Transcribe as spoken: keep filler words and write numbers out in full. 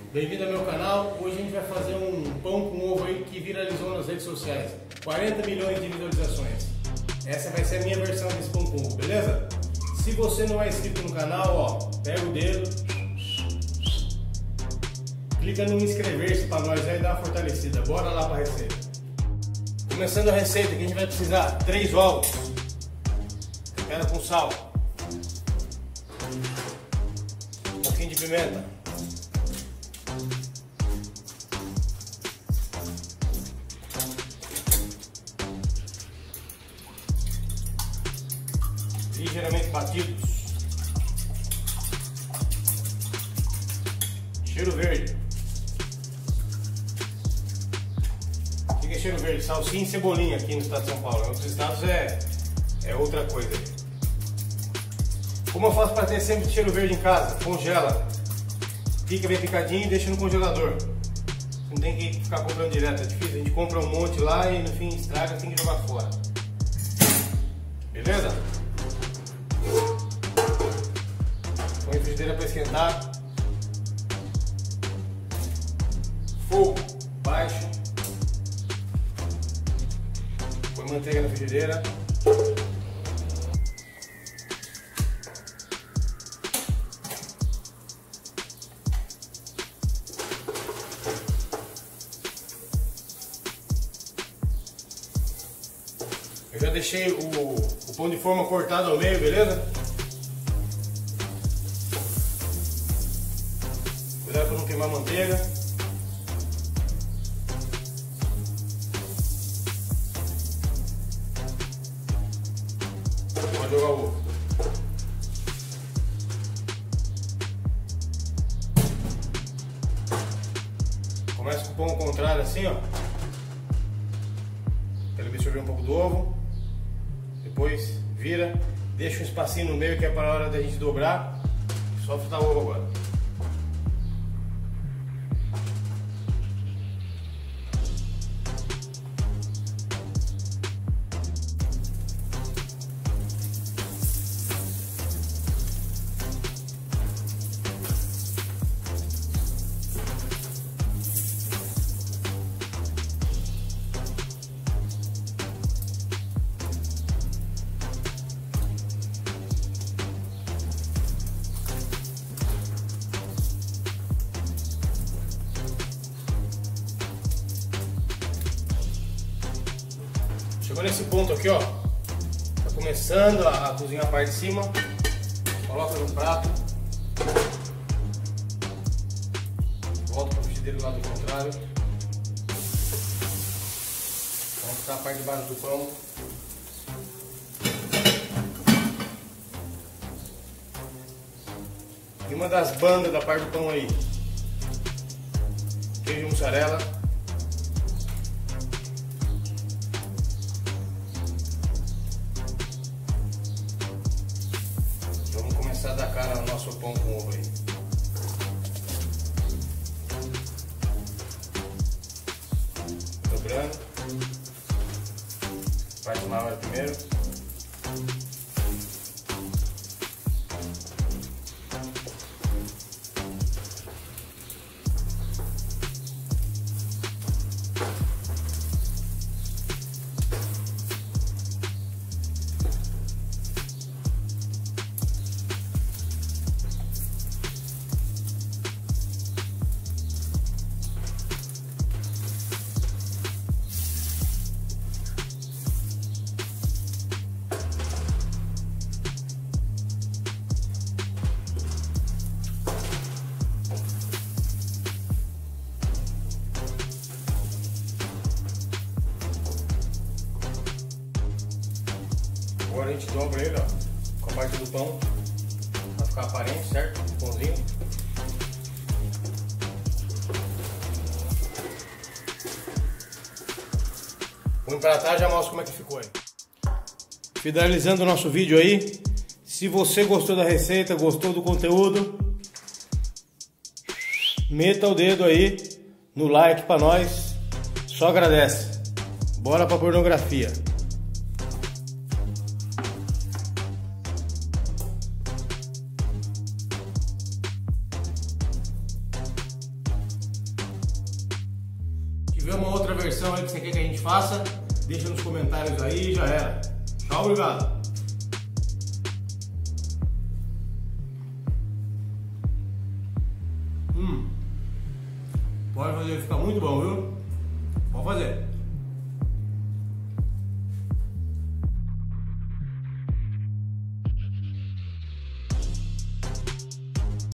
Bem-vindo ao meu canal. Hoje a gente vai fazer um pão com ovo aí que viralizou nas redes sociais. quarenta milhões de visualizações. Essa vai ser a minha versão desse pão com ovo, beleza? Se você não é inscrito no canal, ó, pega o dedo, clica no inscrever-se para nós aí dar uma fortalecida. Bora lá para a receita. Começando a receita, que a gente vai precisar três ovos, tempera com sal, um pouquinho de pimenta, ligeiramente batidos, cheiro verde. O que é cheiro verde? Salsinha e cebolinha aqui no estado de São Paulo. Em outros estados é, é outra coisa. Como eu faço para ter sempre cheiro verde em casa? Congela, pica bem picadinho e deixa no congelador. Não tem que ficar comprando direto, é difícil. A gente compra um monte lá e no fim estraga, tem que jogar fora. Beleza? Põe a frigideira para esquentar. Fogo baixo. Põe manteiga na frigideira. Eu já deixei o, o pão de forma cortado ao meio, beleza? Cuidado para não queimar a manteiga. Pode jogar o ovo. Começa com o pão ao contrário assim, ó. Para ele absorver um pouco do ovo. Depois vira, deixa um espacinho no meio que é para a hora da gente dobrar. Só fritar o ovo agora. Chegou nesse ponto aqui, ó, tá começando a cozinhar a parte de cima, coloca no prato, volta para o frigideiro do lado contrário, vamos botar a parte de baixo do pão, e uma das bandas da parte do pão aí, queijo mussarela. Começar a dar cara no nosso pão com ovo aí. Dobrando. Parte maior primeiro. Agora a gente dobra ele, ó, com a parte do pão, pra ficar aparente, certo? O pãozinho. Vou empratar e já mostro como é que ficou aí. Finalizando o nosso vídeo aí, se você gostou da receita, gostou do conteúdo, meta o dedo aí no like pra nós, só agradece. Bora pra pornografia. tiver uma outra versão aí que você quer que a gente faça, deixa nos comentários aí e já era. Tchau, obrigado. Hum, pode fazer, ficar muito bom, viu?